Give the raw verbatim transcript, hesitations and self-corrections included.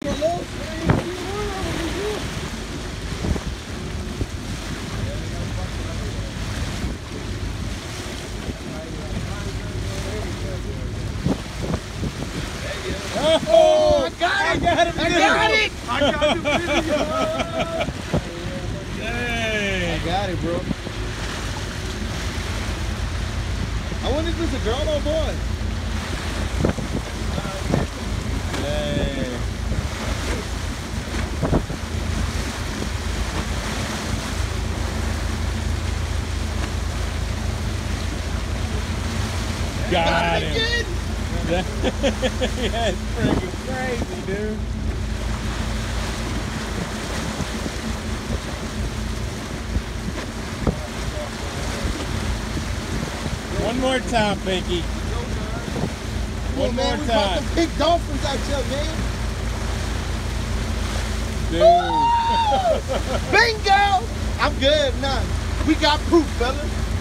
Oh, I got it! I got it! I got it! I got the video! Dang! I got it, bro. I wonder if it's a girl or a boy. Dang. Got him. Again. That's freaking crazy, dude. One more time, Pinky. One on, more man, we time. about to pick dolphins out here, man. Dude. Bingo! I'm good now. We got proof, fella.